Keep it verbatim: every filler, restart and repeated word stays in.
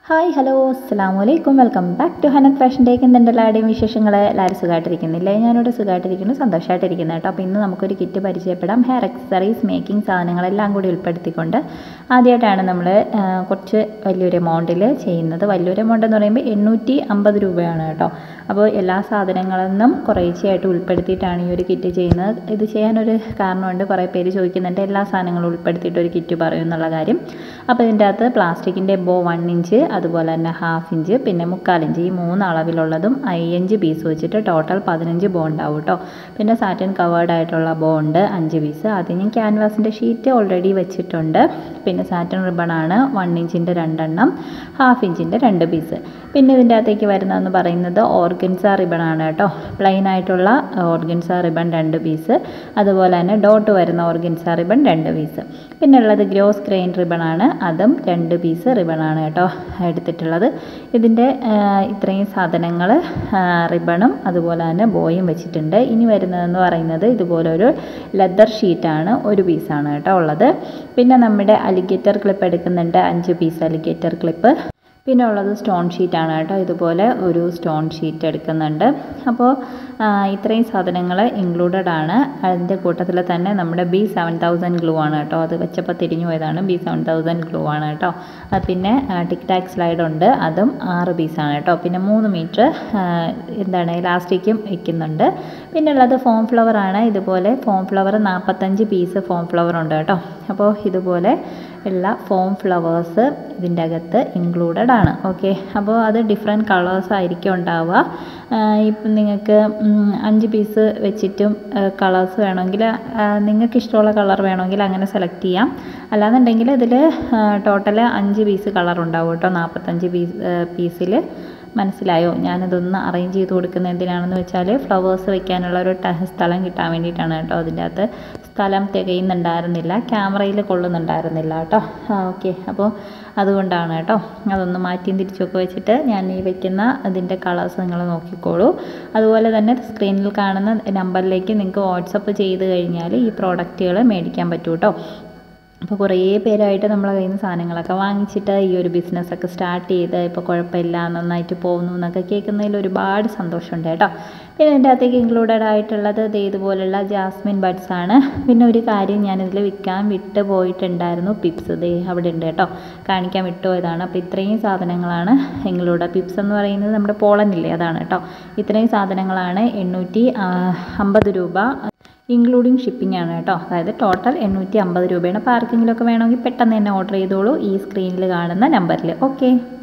Hi hello അസ്സലാമു അലൈക്കും welcome back to Hanath fashion take. എന്തുണ്ട് എല്ലാവരുടെയും വിശേഷങ്ങൾ? എല്ലാവരും സുഖമായിട്ടിരിക്കുന്നില്ലേ? ഞാനിവിടെ സുഖമായിട്ടിരിക്കുന്നു, സന്തോഷമായിട്ടിരിക്കുന്നു കേട്ടോ. അപ്പോൾ ഇന്ന് നമുക്കൊരു കിറ്റ് പരിചയപ്പെടാം. ഹെയർ അക്സസറീസ് മേക്കിംഗ് സാധനങ്ങളെല്ലാം കൂടി ഉൾപ്പെടുത്തിക്കൊണ്ട് ആദ്യമായിട്ടാണ് നമ്മൾ കുറച്ച് വലിയൊരു എമൗണ്ടിൽ ചെയ്യുന്നത്. വലിയൊരു എമൗണ്ട് എന്ന് പറയുമ്പോൾ എണ്ണൂറ്റി അമ്പത് രൂപയാണ് കേട്ടോ. അപ്പോൾ എല്ലാ സാധനങ്ങളൊന്നും കുറേശ്ശെയായിട്ട് ഉൾപ്പെടുത്തിയിട്ടാണ് ഈ ഒരു കിറ്റ് ചെയ്യുന്നത്. ഇത് ചെയ്യാനൊരു കാരണമുണ്ട്. കുറേ പേര് ചോദിക്കുന്നുണ്ട് എല്ലാ സാധനങ്ങളും ഉൾപ്പെടുത്തിയിട്ട് ഒരു കിറ്റ് പറയും എന്നുള്ള കാര്യം. അപ്പോൾ ഇതിൻ്റെ അകത്ത് പ്ലാസ്റ്റിക്കിൻ്റെ ബോ വൺ ഇഞ്ച്, അതുപോലെ തന്നെ ഹാഫ് ഇഞ്ച്, പിന്നെ മുക്കാലിഞ്ച്, ഈ മൂന്ന് അളവിലുള്ളതും അയ്യഞ്ച് പീസ് വെച്ചിട്ട് ടോട്ടൽ പതിനഞ്ച് ബോ ഉണ്ടാവും കേട്ടോ. പിന്നെ സാറ്റിൻ കവേർഡ് ആയിട്ടുള്ള ബോ ഉണ്ട് അഞ്ച് പീസ്. അതിന് ക്യാൻവാസിൻ്റെ ഷീറ്റ് ഓൾറെഡി വെച്ചിട്ടുണ്ട്. പിന്നെ സാറ്റിൻ റിബണാണ് വൺ ഇഞ്ചിൻ്റെ രണ്ടെണ്ണം, ഹാഫ് ഇഞ്ചിൻ്റെ രണ്ട് പീസ്. പിന്നെ ഇതിൻ്റെ അകത്തേക്ക് വരുന്നതെന്ന് പറയുന്നത് ഓർഗൻസ റിബണാണ് കേട്ടോ. പ്ലെയിൻ ആയിട്ടുള്ള ഓർഗൻസ റിബൺ രണ്ട് പീസ്, അതുപോലെ തന്നെ ഡോട്ട് വരുന്ന ഓർഗൻസ റിബൺ രണ്ട് പീസ്. പിന്നെ ഉള്ളത് ഗ്രോസ് ഗ്രെയിൻ റിബണാണ്, അതും രണ്ട് പീസ് റിബണാണ് കേട്ടോ എടുത്തിട്ടുള്ളത്. ഇതിൻ്റെ ഇത്രയും സാധനങ്ങൾ റിബണും അതുപോലെ തന്നെ ബോയും വെച്ചിട്ടുണ്ട്. ഇനി വരുന്നതെന്ന് പറയുന്നത് ഇതുപോലെ ഒരു ലെതർ ഷീറ്റാണ്, ഒരു പീസാണ് കേട്ടോ ഉള്ളത്. പിന്നെ നമ്മുടെ അലിഗേറ്റർ ക്ലിപ്പ് എടുക്കുന്നുണ്ട്, അഞ്ച് പീസ് അലിഗേറ്റർ ക്ലിപ്പ്. പിന്നെ ഉള്ളത് സ്റ്റോൺ ഷീറ്റാണ് കേട്ടോ. ഇതുപോലെ ഒരു സ്റ്റോൺ ഷീറ്റ് എടുക്കുന്നുണ്ട്. അപ്പോൾ ഇത്രയും സാധനങ്ങൾ ഇൻക്ലൂഡഡ് ആണ്. അതിൻ്റെ കൂട്ടത്തിൽ തന്നെ നമ്മുടെ ബി സെവൻ തൗസൻഡ് ഗ്ലൂ ആണ് കേട്ടോ. അത് വെച്ചപ്പോൾ തിരിഞ്ഞു പോയതാണ്. ബി സെവൻ തൗസൻഡ് ഗ്ലൂ ആണ് കേട്ടോ. പിന്നെ ടിക് ടാക് സ്ലൈഡ് ഉണ്ട്, അതും ആറ് പീസാണ് കേട്ടോ. പിന്നെ മൂന്ന് മീറ്റർ എന്താണ് ഇലാസ്റ്റിക്കും വയ്ക്കുന്നുണ്ട്. പിന്നെ ഉള്ളത് ഫോം ഫ്ലവർ ആണ്. ഇതുപോലെ ഫോം ഫ്ലവർ നാൽപ്പത്തഞ്ച് പീസ് ഫോം ഫ്ലവർ ഉണ്ട് കേട്ടോ. അപ്പോൾ ഇതുപോലെ എല്ലാ ഫോം ഫ്ലവേഴ്സ് ഇതിൻ്റെ അകത്ത് ഇൻക്ലൂഡഡ് ആണ്. ഓക്കെ, അപ്പോൾ അത് ഡിഫറെൻറ്റ് കളേഴ്സ് ആയിരിക്കും ഉണ്ടാവുക. ഇപ്പം നിങ്ങൾക്ക് അഞ്ച് പീസ് വെച്ചിട്ടും കളേഴ്സ് വേണമെങ്കിൽ നിങ്ങൾക്ക് ഇഷ്ടമുള്ള കളർ വേണമെങ്കിൽ അങ്ങനെ സെലക്ട് ചെയ്യാം. അല്ലാന്നുണ്ടെങ്കിൽ ഇതിൽ ടോട്ടൽ അഞ്ച് പീസ് കളർ ഉണ്ടാവും കേട്ടോ. നാൽപ്പത്തഞ്ച് പീസ് പീസിൽ മനസ്സിലായോ? ഞാനിതൊന്ന് അറേഞ്ച് ചെയ്ത് കൊടുക്കുന്നത് എന്തിനാണെന്ന് വെച്ചാൽ ഫ്ലവേഴ്സ് വെക്കാനുള്ള ഒരു സ്ഥലം കിട്ടാൻ വേണ്ടിയിട്ടാണ് കേട്ടോ. അതിൻ്റെ അകത്ത് സ്ഥലം തികയുന്നുണ്ടായിരുന്നില്ല, ക്യാമറയിൽ കൊള്ളുന്നുണ്ടായിരുന്നില്ല കേട്ടോ. ഓക്കെ, അപ്പോൾ അതുകൊണ്ടാണ് കേട്ടോ. അതൊന്ന് മാറ്റിയും തിരിച്ചൊക്കെ വെച്ചിട്ട് ഞാൻ ഈ വെക്കുന്ന അതിൻ്റെ കളേഴ്സ് നിങ്ങൾ നോക്കിക്കോളൂ. അതുപോലെ തന്നെ സ്ക്രീനിൽ കാണുന്ന നമ്പറിലേക്ക് നിങ്ങൾക്ക് വാട്സപ്പ് ചെയ്ത് കഴിഞ്ഞാൽ ഈ പ്രോഡക്റ്റുകൾ മേടിക്കാൻ പറ്റും കേട്ടോ. അപ്പോൾ കുറേ പേരായിട്ട് നമ്മളെ കയ്യിൽ നിന്ന് സാധനങ്ങളൊക്കെ വാങ്ങിച്ചിട്ട് ഈ ഒരു ബിസിനസ്സൊക്കെ സ്റ്റാർട്ട് ചെയ്ത് ഇപ്പോൾ കുഴപ്പമില്ല, നന്നായിട്ട് പോകുന്നു എന്നൊക്കെ കേൾക്കുന്നതിൽ ഒരുപാട് സന്തോഷമുണ്ട് കേട്ടോ. പിന്നെ ഇതിൻ്റെ അകത്തേക്ക് ഇൻക്ലൂഡഡ് ആയിട്ടുള്ളത് ഇത് ഇതുപോലുള്ള ജാസ്മിൻ ബഡ്സ് ആണ്. പിന്നെ ഒരു കാര്യം ഞാനിതിൽ വിൽക്കാൻ വിട്ട് പോയിട്ടുണ്ടായിരുന്നു, പിപ്സ്. ദേ അവിടെ ഉണ്ട് കേട്ടോ, കാണിക്കാൻ വിട്ടുപോയതാണ്. അപ്പോൾ ഇത്രയും സാധനങ്ങളാണ് ഇൻക്ലൂഡ്. പിപ്സ് എന്ന് പറയുന്നത് നമ്മുടെ പോളനില്ലേ, അതാണ് കേട്ടോ. ഇത്രയും സാധനങ്ങളാണ് എണ്ണൂറ്റി അമ്പത് രൂപ ഇൻക്ലൂഡിങ് ഷിപ്പിംഗ് ആണ് കേട്ടോ. അതായത് ടോട്ടൽ എണ്ണൂറ്റി അമ്പത് രൂപയാണ്. അപ്പോൾ ആർക്കെങ്കിലുമൊക്കെ വേണമെങ്കിൽ പെട്ടെന്ന് തന്നെ ഓർഡർ ചെയ്തോളൂ ഈ സ്ക്രീനിൽ കാണുന്ന നമ്പറിൽ. ഓക്കെ.